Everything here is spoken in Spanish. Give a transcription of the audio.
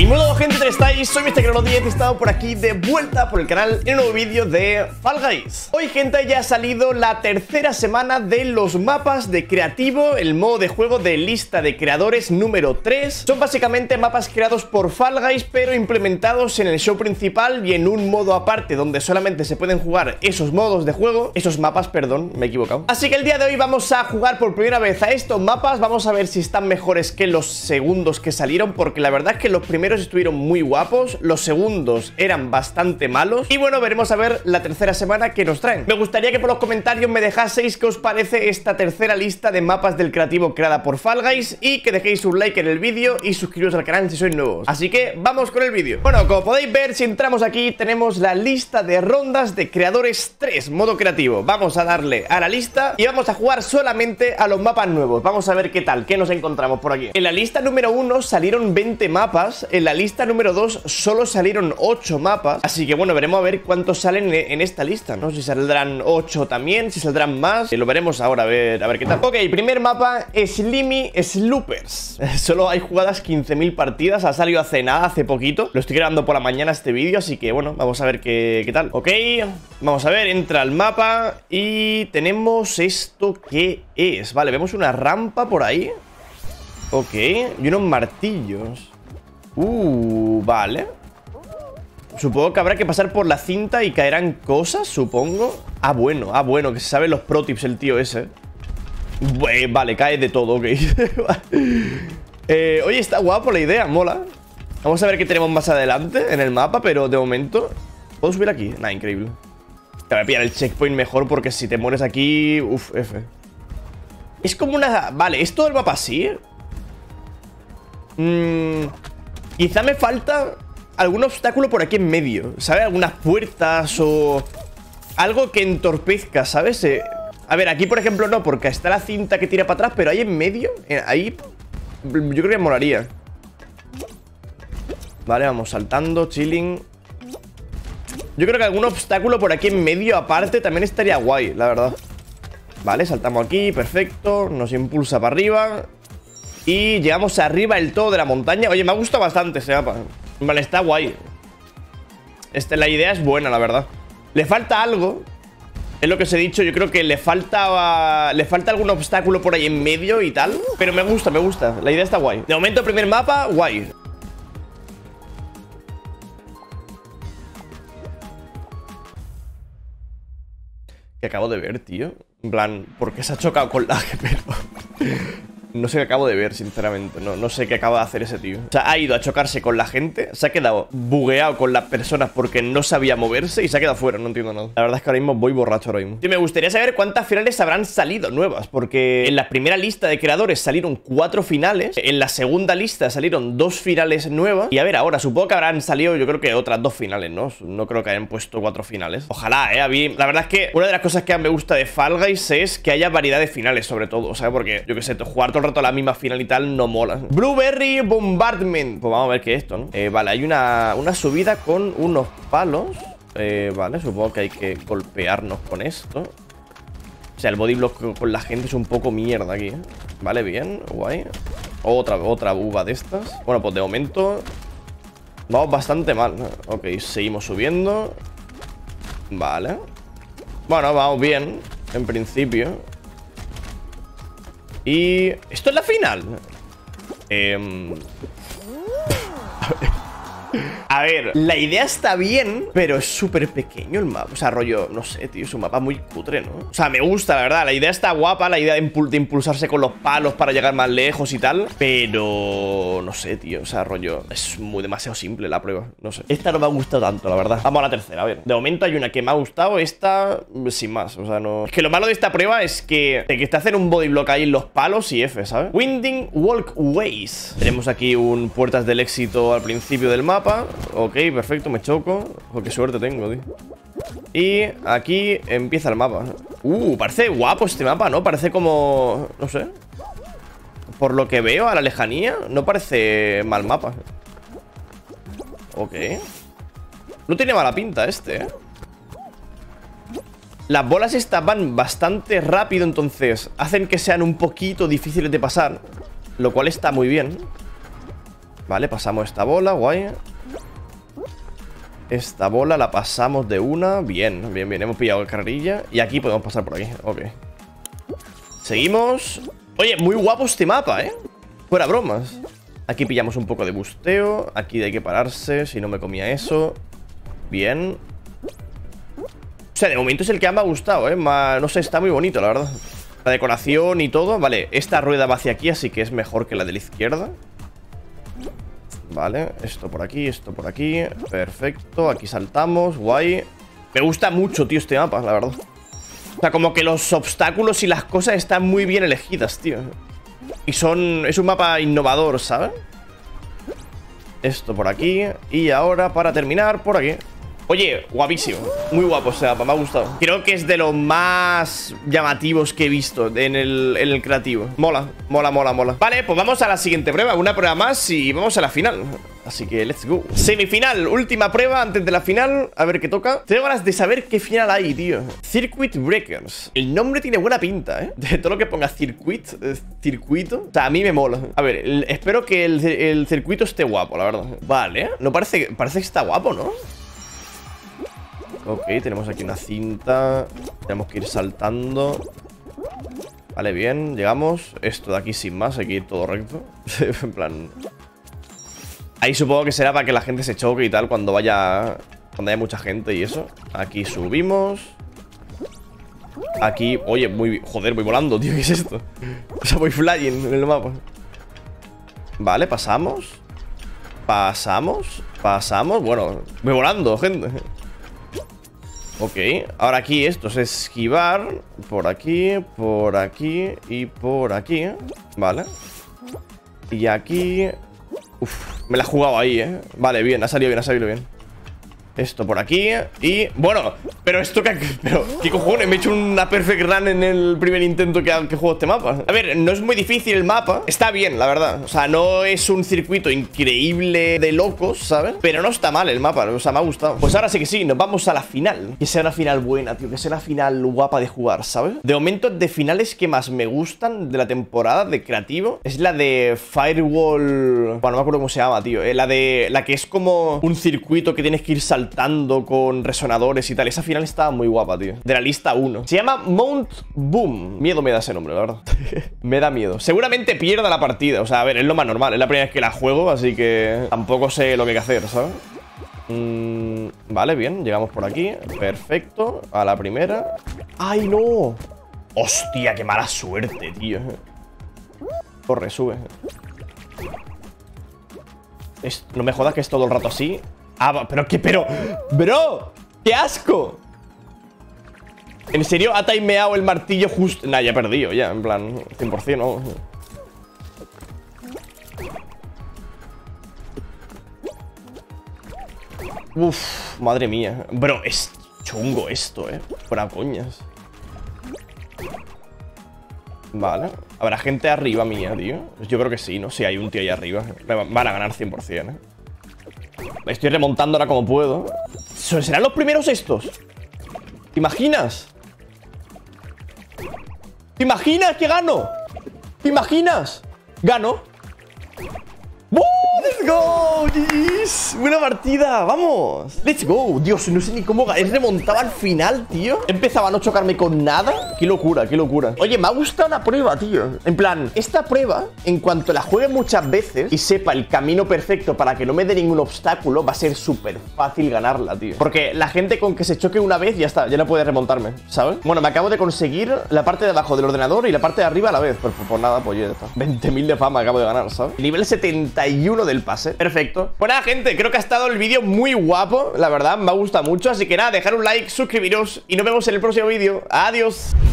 Y modo gente, ¿cómo estáis? Soy MrCreno10 y he estado por aquí de vuelta por el canal en un nuevo vídeo de Fall Guys. Hoy, gente, ya ha salido la tercera semana de los mapas de creativo, el modo de juego de lista de creadores número 3. Son básicamente mapas creados por Fall Guys, pero implementados en el show principal y en un modo aparte donde solamente se pueden jugar esos modos de juego, esos mapas, perdón, me he equivocado. Así que el día de hoy vamos a jugar por primera vez a estos mapas. Vamos a ver si están mejores que los segundos que salieron, porque la verdad es que los primeros estuvieron muy guapos, los segundos eran bastante malos. Y bueno, veremos a ver la tercera semana que nos traen. Me gustaría que por los comentarios me dejaseis qué os parece esta tercera lista de mapas del creativo creada por Fall Guys, y que dejéis un like en el vídeo y suscribiros al canal si sois nuevos. Así que vamos con el vídeo. Bueno, como podéis ver, si entramos aquí tenemos la lista de rondas de creadores 3, modo creativo. Vamos a darle a la lista y vamos a jugar solamente a los mapas nuevos. Vamos a ver qué tal, qué nos encontramos por aquí. En la lista número 1 salieron 20 mapas, en la lista número 2 solo salieron 8 mapas. Así que bueno, veremos a ver cuántos salen en esta lista, ¿no? Si saldrán 8 también, si saldrán más, lo veremos ahora, a ver qué tal. Ok, primer mapa, Slimy Sloopers. Solo hay jugadas 15.000 partidas, ha salido hace nada, hace poquito. Lo estoy grabando por la mañana este vídeo, así que bueno, vamos a ver qué tal. Ok, vamos a ver, entra al mapa y tenemos esto, ¿qué es? Vale, vemos una rampa por ahí. Ok, y unos martillos. Vale. Supongo que habrá que pasar por la cinta y caerán cosas, supongo. Bueno, que se sabe los pro tips el tío ese. Vale, cae de todo, ok. Oye, está guapo la idea, mola. Vamos a ver qué tenemos más adelante en el mapa, pero de momento... ¿Puedo subir aquí? Nah, increíble. Te voy a pillar el checkpoint mejor, porque si te mueres aquí... Uf, F. Es como una... Vale, ¿es todo el mapa así? Quizá me falta algún obstáculo por aquí en medio, ¿sabes? Algunas puertas o algo que entorpezca, ¿sabes? A ver, aquí por ejemplo no, porque está la cinta que tira para atrás, pero ahí en medio, ahí yo creo que molaría. Vale, vamos saltando, chilling. Yo creo que algún obstáculo por aquí en medio aparte también estaría guay, la verdad. Vale, saltamos aquí, perfecto. Nos impulsa para arriba y llegamos arriba del todo de la montaña. Oye, me ha gustado bastante ese mapa. Vale, está guay. La idea es buena, la verdad. Le falta algo. Es lo que os he dicho. Yo creo que le falta algún obstáculo por ahí en medio y tal. Pero me gusta. La idea está guay. De momento, primer mapa, guay. Que acabo de ver, tío. En plan, ¿por qué se ha chocado con la No sé qué acabo de ver, sinceramente. No sé qué acaba de hacer ese tío. O sea, ha ido a chocarse con la gente, se ha quedado bugueado con las personas porque no sabía moverse y se ha quedado fuera. No entiendo nada. La verdad es que ahora mismo voy borracho ahora mismo. Y me gustaría saber cuántas finales habrán salido nuevas, porque en la primera lista de creadores salieron 4 finales. En la segunda lista salieron 2 finales nuevas. Y a ver, ahora supongo que habrán salido, yo creo que otras 2 finales, ¿no? No creo que hayan puesto 4 finales. Ojalá, a mí, la verdad es que una de las cosas que me gusta de Fall Guys es que haya variedad de finales, sobre todo, ¿sabes? Porque, yo qué sé, jugar todo el rato la misma final y tal no mola. Blueberry Bombardment. Pues vamos a ver qué es esto, ¿no? Vale, hay una subida con unos palos. Vale, supongo que hay que golpearnos con esto. O sea, el body block con la gente es un poco mierda aquí, ¿eh? Vale, bien, guay. Otra uva de estas. Bueno, pues de momento vamos bastante mal, ¿no? Ok, seguimos subiendo. Vale. Bueno, vamos bien, en principio. Y... ¿esto es la final? A ver, la idea está bien, pero es súper pequeño el mapa. O sea, rollo, no sé, tío, es un mapa muy cutre, ¿no? O sea, me gusta, la verdad. La idea está guapa, la idea de impulsarse con los palos para llegar más lejos y tal. Pero... no sé, tío, o sea, rollo, es demasiado simple la prueba, no sé. Esta no me ha gustado tanto, la verdad. Vamos a la tercera, a ver. De momento hay una que me ha gustado, esta sin más, o sea, no... Es que lo malo de esta prueba es que te hacen un body block ahí en los palos y F, ¿sabes? Winding Walkways. Tenemos aquí un puertas del éxito al principio del mapa. Ok, perfecto, me choco. Oh, qué suerte tengo, tío. Y aquí empieza el mapa. Parece guapo este mapa, ¿no? Parece como... no sé. Por lo que veo a la lejanía, no parece mal mapa. Ok. No tiene mala pinta este, ¿eh? Las bolas estas van bastante rápido, entonces hacen que sean un poquito difíciles de pasar, lo cual está muy bien. Vale, pasamos esta bola, guay. Esta bola la pasamos de una. Bien, bien, bien, hemos pillado carrerilla. Y aquí podemos pasar por aquí, ok. Seguimos. Oye, muy guapo este mapa, fuera bromas. Aquí pillamos un poco de busteo. Aquí hay que pararse, si no me comía eso. Bien. O sea, de momento es el que más me ha gustado, no sé, está muy bonito, la verdad. La decoración y todo. Vale, esta rueda va hacia aquí, así que es mejor que la de la izquierda. Vale, esto por aquí, esto por aquí. Perfecto, aquí saltamos, guay. Me gusta mucho, tío, este mapa, la verdad. O sea, como que los obstáculos y las cosas están muy bien elegidas, tío. Y es un mapa innovador, ¿sabes? Esto por aquí. Y ahora, para terminar, por aquí. Oye, guapísimo. Muy guapo este mapa, me ha gustado. Creo que es de los más llamativos que he visto en el creativo. Mola, mola, mola, mola. Vale, pues vamos a la siguiente prueba. Una prueba más y vamos a la final. Así que let's go. Semifinal, última prueba antes de la final. A ver qué toca. Tengo ganas de saber qué final hay, tío. Circuit Breakers. El nombre tiene buena pinta, De todo lo que ponga circuito. O sea, a mí me mola. A ver, espero que el circuito esté guapo, la verdad. Vale, no parece que está guapo, ¿no? Ok, tenemos aquí una cinta. Tenemos que ir saltando. Vale, bien, llegamos. Esto de aquí sin más, hay que ir todo recto. En plan... Ahí supongo que será para que la gente se choque y tal cuando haya mucha gente y eso. Aquí subimos. Aquí, oye, joder, voy volando, tío, ¿qué es esto? O sea, voy flying en el mapa. Vale, pasamos. Pasamos. Bueno, voy volando, gente. Ok, ahora aquí esto es esquivar. Por aquí y por aquí. Vale. Y aquí... Uf, me la he jugado ahí, Vale, bien, ha salido bien. Esto por aquí y... Bueno, pero esto que... Pero, ¿qué cojones? Me he hecho una perfect run en el primer intento que juego este mapa. A ver, no es muy difícil el mapa. Está bien, la verdad. O sea, no es un circuito increíble de locos, ¿sabes? Pero no está mal el mapa, o sea, me ha gustado. Pues ahora sí que sí, nos vamos a la final. Que sea una final buena, tío. Que sea una final guapa de jugar, ¿sabes? De momento, de finales que más me gustan de la temporada de creativo es la de Firewall... Bueno, no me acuerdo cómo se llama, tío. La que es como un circuito que tienes que ir saltando con resonadores y tal. Esa final estaba muy guapa, tío. De la lista 1. Se llama Mount Boom. Miedo me da ese nombre, la verdad. Me da miedo. Seguramente pierda la partida. O sea, a ver, es lo más normal. Es la primera vez que la juego, así que tampoco sé lo que hay que hacer, ¿sabes? Vale, bien. Llegamos por aquí. Perfecto. A la primera. ¡Ay, no! ¡Hostia, qué mala suerte, tío! Corre, sube. No me jodas que es todo el rato así. Ah, pero qué, pero... ¡Bro! ¡Qué asco! ¿En serio ha timeado el martillo justo? Nah, ya he perdido, ya, en plan 100%, ¿no? Uf, madre mía. Bro, es chungo esto, fuera coñas. Vale. ¿Habrá gente arriba mía, tío? Yo creo que sí, ¿no? Si hay un tío ahí arriba. Me van a ganar 100%, Me estoy remontando ahora como puedo. ¿Serán los primeros estos? ¿Te imaginas? ¿Te imaginas que gano? ¿Te imaginas? ¿Gano? ¡Oh, let's go! GG's. Buena partida, vamos. Let's go. Dios, no sé ni cómo remontaba al final, tío. Empezaba a no chocarme con nada. Qué locura, qué locura. Oye, me ha gustado la prueba, tío. En plan, esta prueba, en cuanto la juegue muchas veces y sepa el camino perfecto para que no me dé ningún obstáculo, va a ser súper fácil ganarla, tío. Porque la gente con que se choque una vez, ya está, ya no puede remontarme, ¿sabes? Bueno, me acabo de conseguir la parte de abajo del ordenador y la parte de arriba a la vez. Pues nada, pues ya está. 20.000 de fama acabo de ganar, ¿sabes? Nivel 71 del pase. Perfecto. Pues nada, gente, creo que ha estado el vídeo muy guapo. La verdad, me ha gustado mucho. Así que nada, dejar un like, suscribiros y nos vemos en el próximo vídeo. Adiós.